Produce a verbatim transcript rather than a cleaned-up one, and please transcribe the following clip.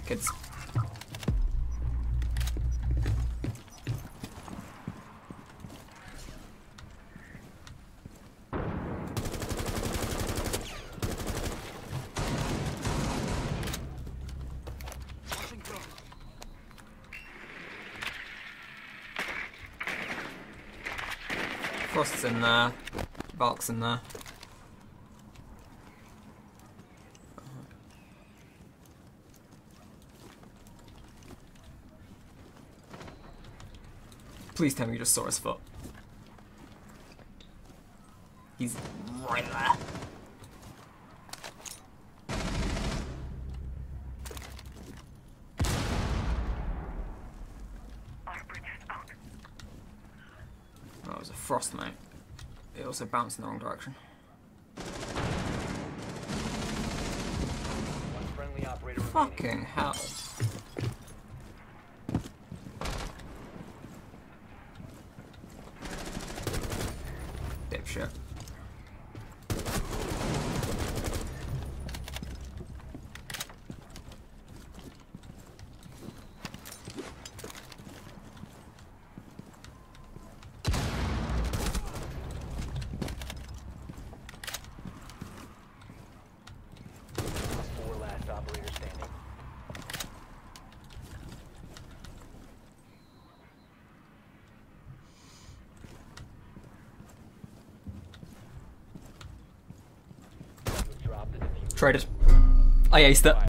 Kids. Frost's in there. Valk's in there. Please tell me you just saw his foot. He's right there. Oh, it was a Frost, mate. It also bounced in the wrong direction. Fucking hell. Dipshit. Four last operator standing. Traded. I aced it.